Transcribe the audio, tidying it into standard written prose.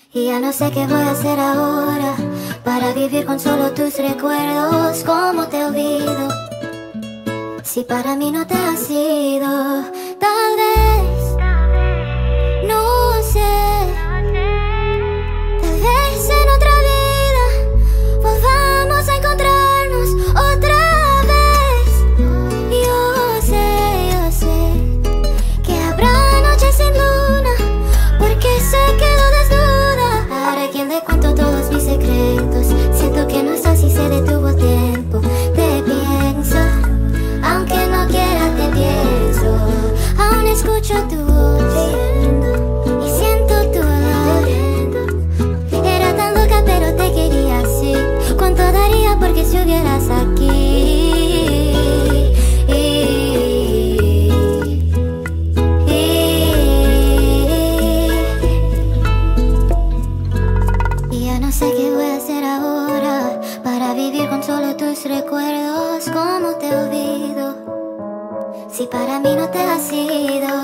Y ya no sé qué voy a hacer ahora para vivir con solo tus recuerdos. ¿Cómo te olvido si para mí no te has sido? Tal vez, no sé, tal vez en otra vida volvamos a encontrarnos otra vez. Yo sé que habrá noches sin luna porque se quedó desnuda. Ahora quien le cuento todos mis secretos, siento que no estás y se detuvo el tiempo. Te pienso, aunque no quiera te pienso. Aún escucho tu voz y siento tu olor. Era tan loca pero te quería así. ¿Cuánto daría porque estuvieras aquí? Y ya no sé qué voy a hacer ahora para vivir con solo tus recuerdos. ¿Cómo te olvido si para mí no te has sido?